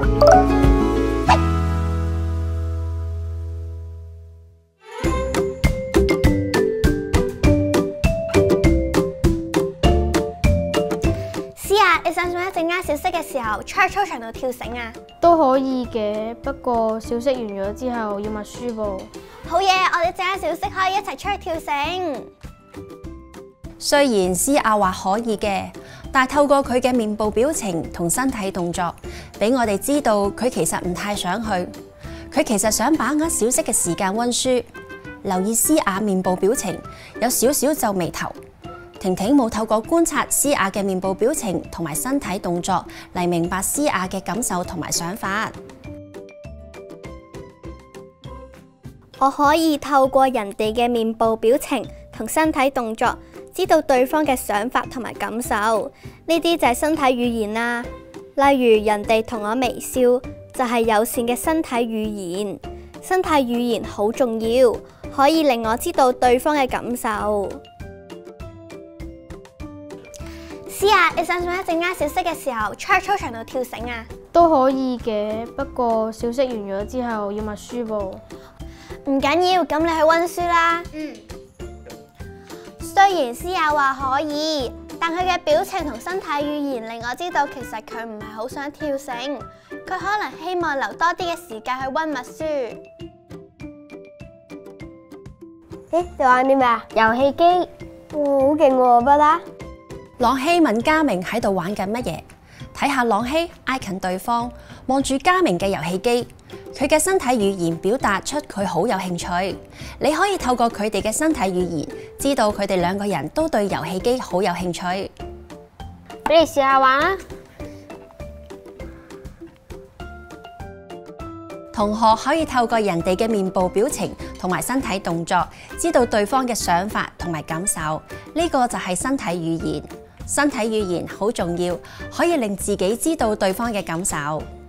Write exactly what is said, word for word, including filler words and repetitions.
你想唔想一陣間小息嘅時候，出去操場度跳繩啊？ 都可以嘅，不過小息完咗之後要默書噃。 好嘢，我哋陣間小息可以一齊出去跳繩。 雖然思雅話可以嘅，但係透過佢嘅面部表情同身體動作，俾我哋知道佢其實唔太想去。佢其實想把握小息嘅時間溫書。留意思雅面部表情，有少少皺眉頭。婷婷冇透過觀察思雅嘅面部表情同埋身體動作嚟明白思雅嘅感受同埋想法。 我可以透過人哋嘅面部表情同身體動作，知道對方嘅想法同埋感受。呢啲就係身體語言啦。例如人哋同我微笑，就係友善嘅身體語言。身體語言好重要，可以令我知道對方嘅感受。思雅，你想唔想一陣間小息嘅時候出去操場度跳繩啊？ 都可以嘅，不過小息完咗之後要默書噃。 唔緊要，咁你去溫書啦。嗯。雖然思雅話可以，但佢嘅表情同身體語言令我知道其實佢唔係好想跳繩，佢可能希望留多啲嘅時間去溫默書。 誒，你玩啲咩啊？遊戲機。哇，好勁喎，不啦！ 朗希問嘉明喺度玩緊乜嘢？睇下朗希挨近對方，望住嘉明嘅遊戲機，佢嘅身體語言表達出佢好有興趣。你可以透過佢哋嘅身體語言，知道佢哋兩個人都對遊戲機好有興趣。 俾你試下玩啦。 同學可以透過人哋嘅面部表情同埋身體動作，知道對方嘅想法同埋感受。呢個就係身體語言。身體語言好重要，可以令自己知道對方嘅感受。